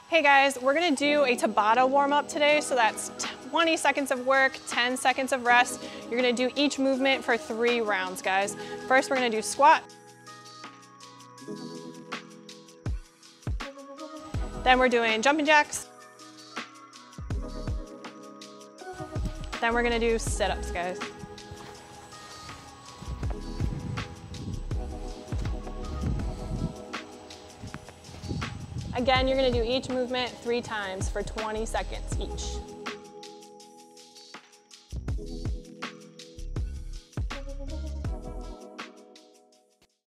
Hey guys, we're gonna do a Tabata warm-up today, so that's 20 seconds of work, 10 seconds of rest. You're gonna do each movement for 3 rounds, guys. First, we're gonna do squat. Then we're doing jumping jacks. Then we're gonna do sit-ups, guys. Again, you're gonna do each movement 3 times for 20 seconds each.